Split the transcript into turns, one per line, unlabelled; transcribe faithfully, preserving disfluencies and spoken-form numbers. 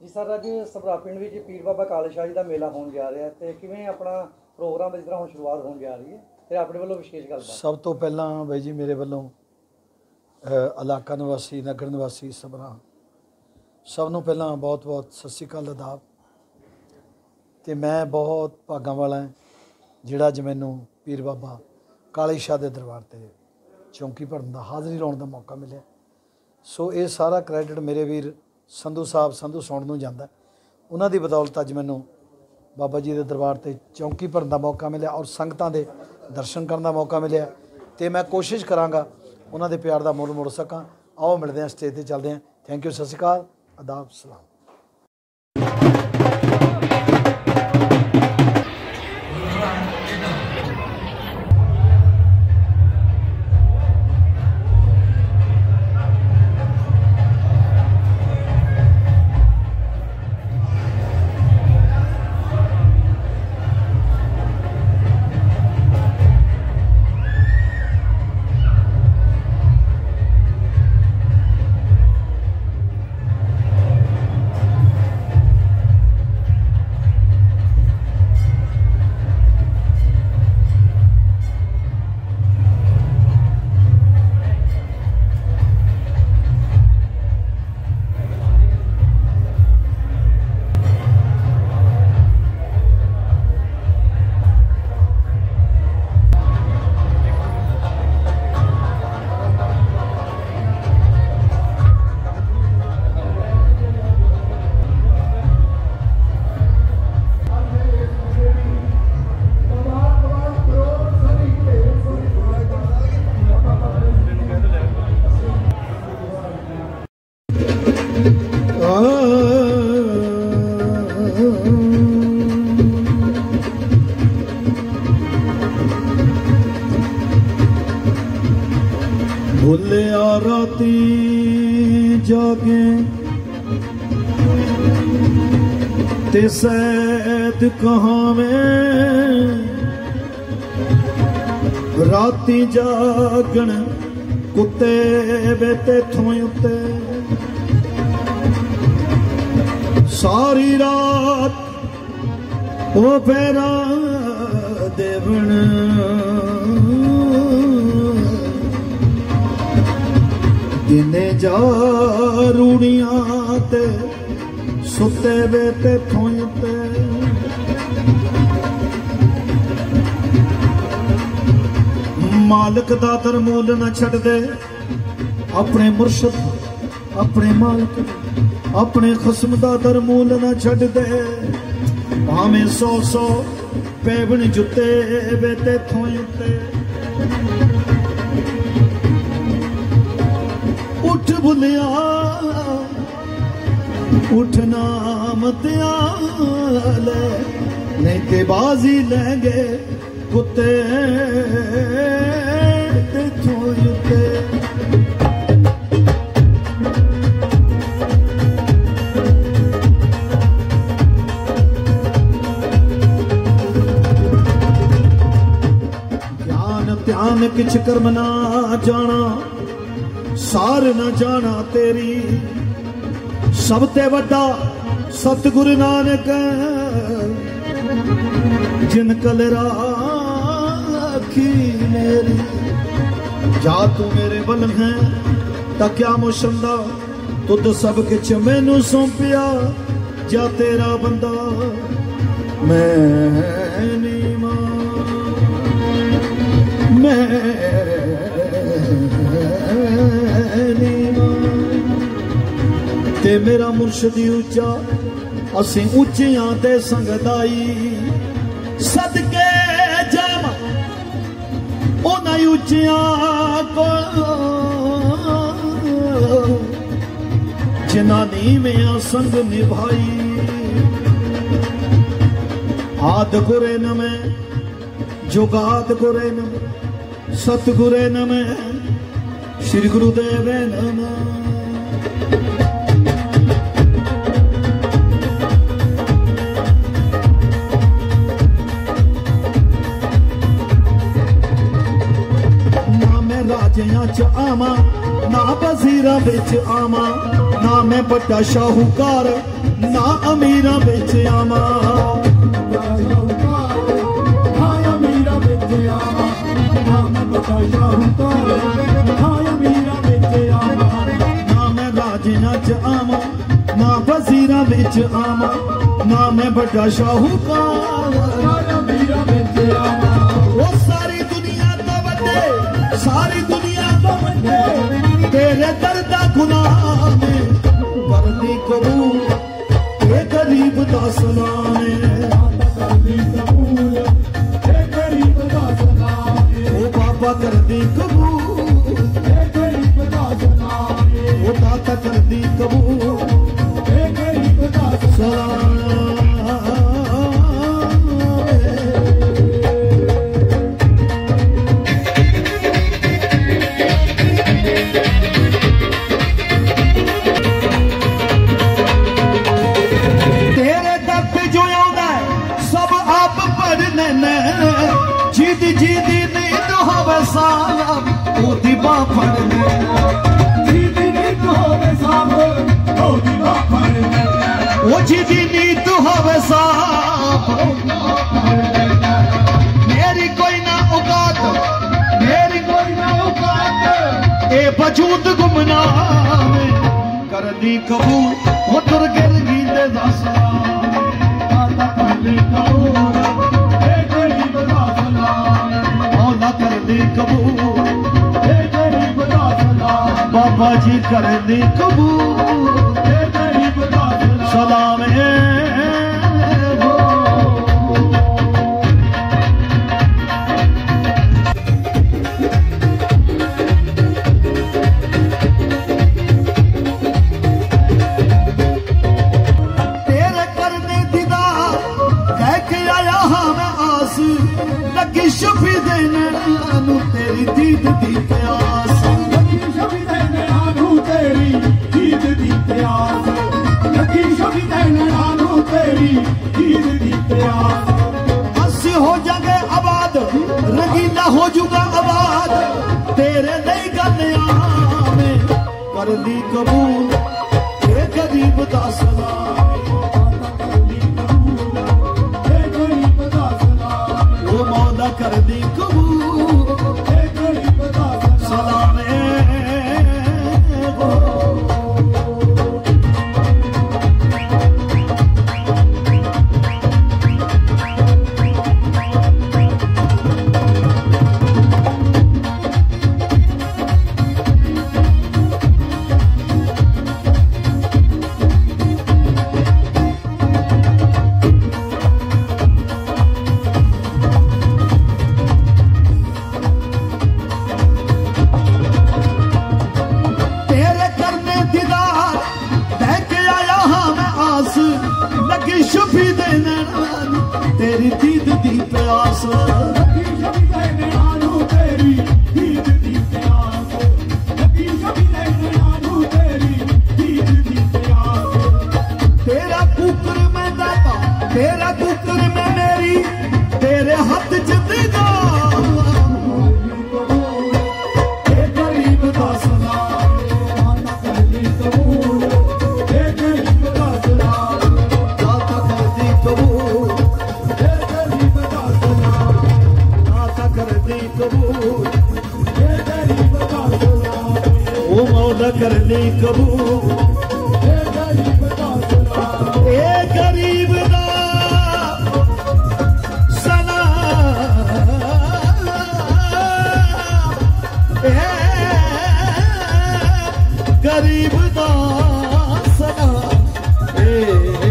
जी sir, अज सबरा पिंड में पीर बाबा काले शाह जी का मेला होने जा रहा है, तो किवें अपना प्रोग्राम जिस तरह हम शुरुआत होने जा रही है, तो अपने वालों विशेष गल
सब तो पहला बाई जी मेरे वालों इलाका निवासी नगर निवासी सबरा सबनों पहला बहुत बहुत सत श्री अकाल आदाब। तो मैं बहुत भागा वाला है जिहड़ा अज मैनू पीर बाबा काले शाह के दरबार से चौंकी भरन का हाज़री लाने का मौका मिले। सो ये सारा क्रैडिट मेरे वीर संधू साहब संधू सौण नूं जांदा। उन्हां दी बदौलत अज मैनू बाबा जी के दरबार से चौंकी भरन का मौका मिले और संगतां दे दर्शन करने का मौका मिले। तो मैं कोशिश कराँगा उन्हां दे प्यार का मुल मुड़ सकां। आओ मिलते हैं, स्टेज पर चलते हैं। थैंक यू, सत श्री अकाल, आदाब, सलाम। भुलिया राती जागे ते सैद कहाँ में, राती जागन कुत्ते बेते थों उत्ते, सारी रात ओ पैरा देवन दिने जा रूड़ियां ते सुते वे ते थोंते, मालिक दा तरमूल न छड़ दे, अपने मुर्शद अपने मालिक अपने खसम दा तरमूल न छड़ दे, भावें सौ सौ पैबन जुते वे ते थोंते। उठ भुलिया उठ नाम त्याले, नहीं ते बाजी लेंगे कुत्ते ते थोते। ज्ञान ध्यान किछ कर्म ना जाना, सार न जाना तेरी, सब ते वड्डा सतगुरु नानक जिन कल राखी मेरी। जा तू मेरे बल है ता क्या मुशंदा, तुद सब किछ मैनू सौंपिया, जा तेरा बंदा मैं नी मां मैं ते मेरा मुर्शदी उच्चा असी उच्चियां ते संगदाई, सदके जावा उन्हां उच्चियां को जिन्हां नीवियां संग निभाई। आद गुरे नमे जुगाद गुरे नमे, सतगुरे नमे श्री गुरुदेव नमः। ना मैं राजियां च आवां ना वज़ीरां विच आवां, ना मैं बड़ा शाहूकार ना अमीरा बिच आवा ना मैं राजियां च आवा ना वजीरा बिच आवा ना मैं बड़ा शाहूकार वो सारी दुनिया तो वड्डे सारी दुनिया तो वड्डे तेरे दर्द गुनाह में करदी कबूल ए गरीब दा सलाम करदी कबूल ए गरीब दा सलाम ओ बाबा करदी कबूल ए गरीब दा सलाम ओ दाता करदी कबूल ए गरीब दा सलाम जीदी जीदी नींद होवे साहब ओदी बाह फड़ ले जीदी नींद होवे साहब ओदी बाह फड़ ले ओ जीदी नींद होवे साहब मेरी कोई ना औकात मेरी कोई ना औकात ए वजूद गुमनाम कर दी कबूल ओ तुर गिर गीते दा सलाम आता कर दी कबूल कर दी कबूल बाबा जी कर दी कबूल सलाम तेरे करने दीदार कह के आया हाँ मैं आस लगी शफी देने तेरी दीद दी प्यास लगी शफी देने आनू तेरी दीद दी प्यास लगी शफी देने आनू तेरी दीद दी प्यास अस्सी हो जागे आबाद रंगीला हो जुगा आबाद तेरे नहीं गलियां में कर दी कबूल ए गरीब दा सलाम कर दी कबूल सलाम लगी शफी देने तेरी दीद दी प्यास लगी शफी देने आनू तेरी दीद दी प्यास लगी शफी देने आनू तेरी दीद दी प्यास तेरा कुकर में दाता तेरा कुकर में मेरी तेरे हाथ च दीदा ए गरीब दा सलाम कर दी कबूल ए गरीब दा सलाम कबूल ए गरीब दा सलाम आता कर दी कबूल ए गरीब दा सलाम ओ मौला कर दी कबूल ए गरीब दा सलाम ए गरीब दा सलाम ए गरीब दा सलाम ए